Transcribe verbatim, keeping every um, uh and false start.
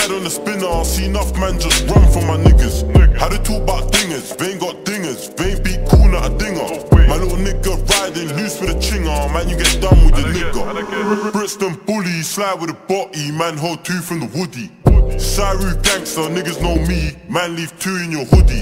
head on the spinner, I see enough man just run for my niggas. How they talk about dingers, they ain't got dingers. They ain't beat cool, not a dinger. My little nigga riding loose with a chinger, man, you get done with the nigga. Brixton bully, slide with a body, man, hold two from the woody. Cyru gangster, niggas know me, man, leave two in your hoodie.